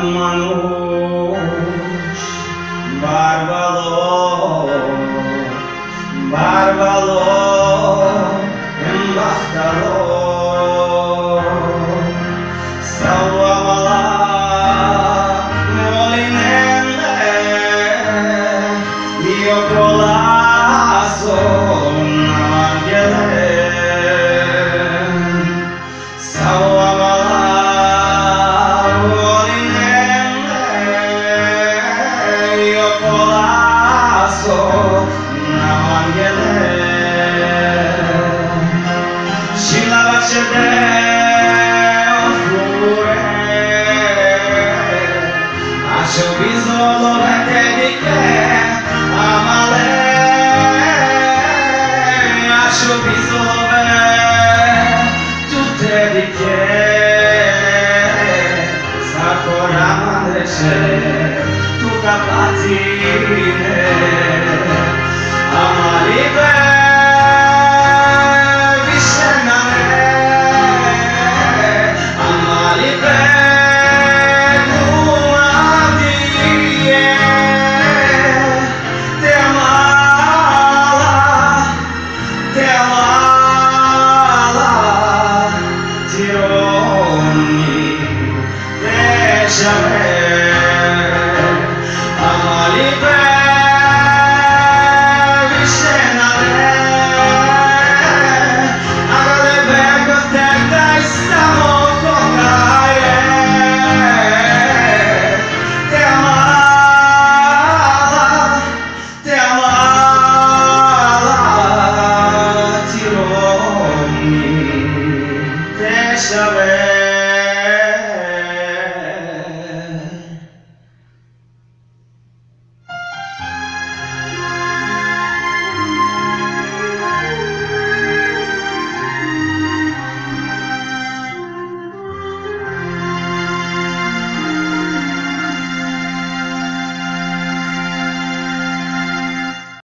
manush, barbalo, barbalo, embastalo, salvamala, molinende, io colasso, navangele, salvamala. Acho bisolo vete di che amale, acho bisolo tutte di che sakura madre c'è tu capatine Amalipe Amalipe vichenale, agora bego tenta estamos con calle, te amala, tironi, deixa ver.